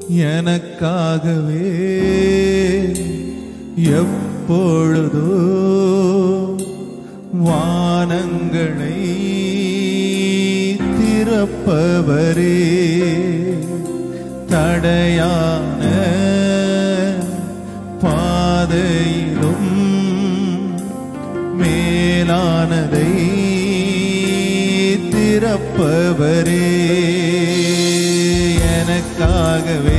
எனக்காகவே எப்பொழுதோ வானங்களை திறப்பவரே, தடையான பாதையிலும் மேலானதை திறப்பவரே, எனக்காகவே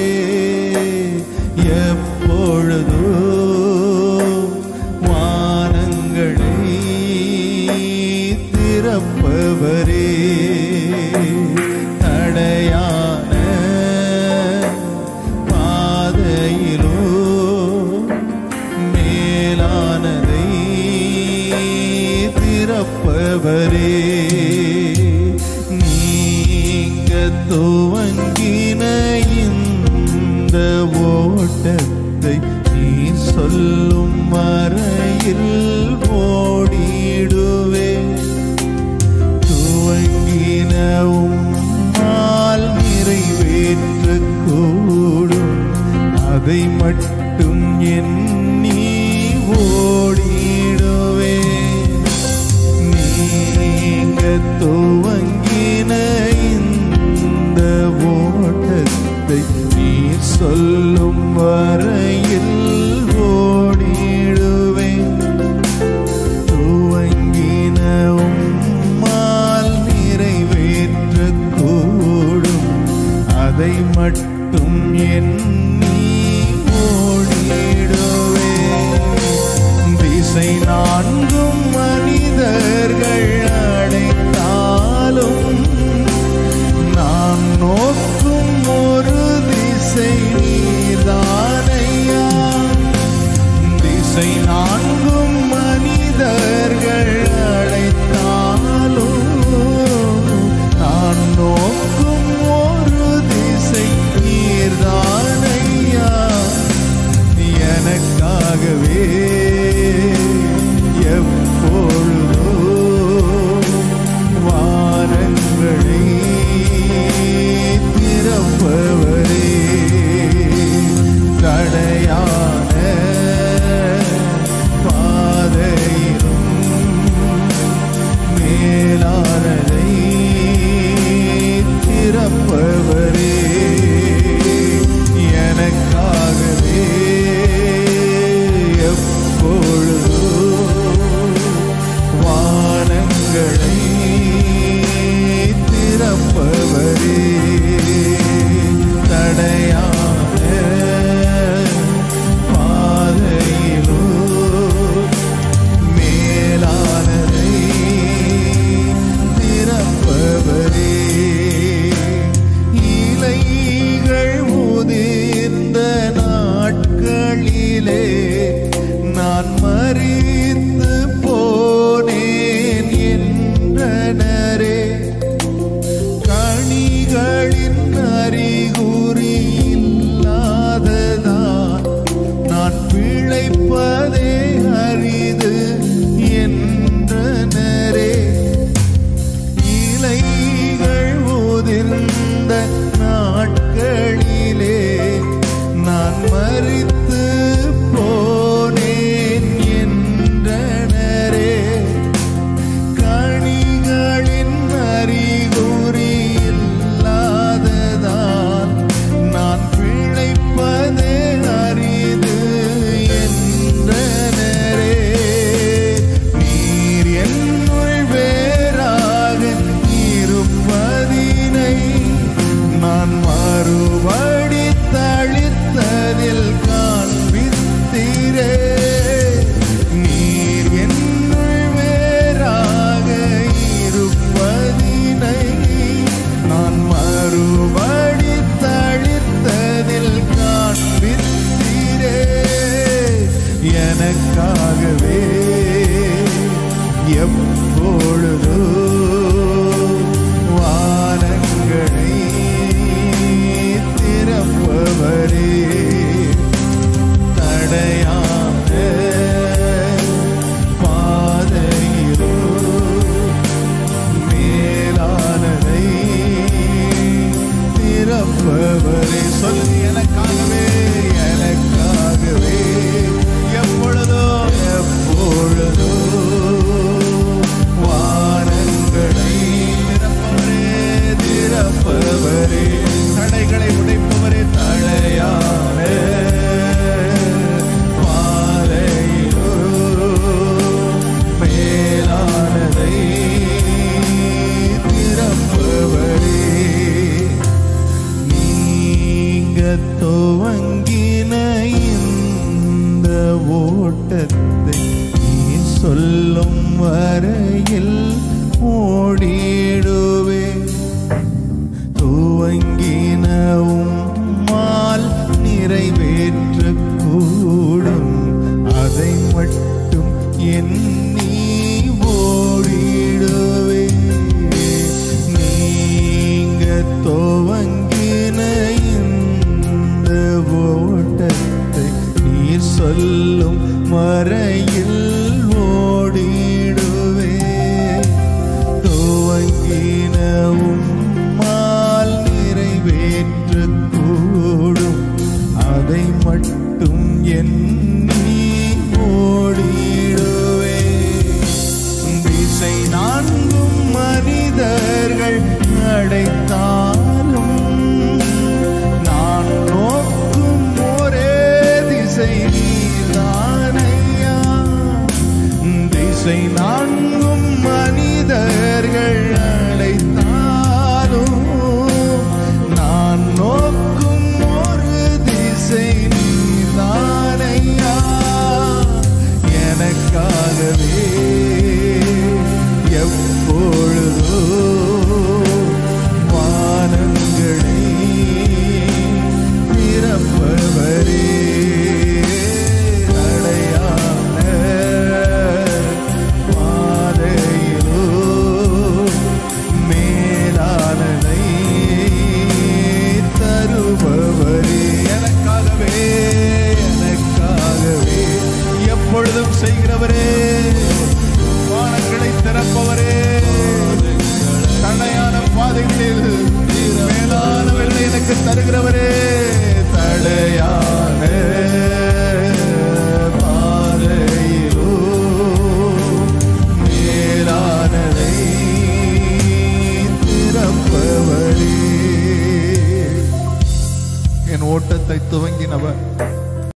எப்பொழுதோ வானங்களை திறப்பவரே, தடையான பாதையிலோ மேலானதை திறப்பவரே, நீங்க துவங்கின இந்த ஓட்டத்தை நீ சொல்லும் வரையில் ஓடிடுவேன். துவங்கின உம்மால் நிறைவேற்றக்கூடும், அதை மட்டும் எண்ணி ஓடிடுவேன். நீங்க துவங்கின இந்த ஓட்டத்தை நீ சொல்லும் வரையில் ஓடிடுவேன். துவங்கின உம்மால் நிறைவேற்றக்கூடும், அதை மட்டும் எண்ணி ஓடிடுவேன். திசை நான்கும் மனிதர்கள் அடைத்தாலும் நான் நோக்கும் ஒரு திசை நீர்தானையா. திசை நான்கும் மனிதர்கள் அடைத்தாலும் நான் நோக்கும் ஒரு திசை நீர்தானையா. எனக்காகவே எப்பொழுதோ வானங்களை திறப்பவரே, தடையான பாதையிலும் மேலானதை திறப்பவரே, எனக்காகவே எப்பொழுதோ வானங்களை திறப்பவரே, தடையான பாதையிலோ மேலானதை திறப்பவரே, இலைகள் உதிர்ந்த நாட்களிலே நான் மரித்து போனேன் என்றனரே. கனிகளின் அறிகுறி இல்லாததான் நான் பிழைப்பதே அரிது என்றனரே. இலைகள் உதிர்ந்த நாட்களிலே நான் மரித்து போனேன் என்றனரே. கனிகளின் அறிகுறி இல்லாததான் நான் பிழைப்பதே அரிது என்றனரே. நீர் என்னுள் வேறாக இருப்பதினை நான் மறுபடி தளிர்த்ததில் காண்பித்தீரே. நீர் என்னுள் வேறாக இருப்பதினை நான் மறுபடி தளிர்த்ததில் காண்பித்தீரே. எனக்காகவே எப்பொழுதோ வானங்களை திற துவங்கின இந்த ஓட்டத்தை நீ சொல்லும் வரையில் ஓடிடுவேன். துவங்கின உம்மால் நிறைவேற்றக்கூடும், அதை மட்டும் எண்ணி ஓடிடுவேன். நீங்க துவங்கின இந்த ஓட்டத்தை நீர் சொல்லும் வரை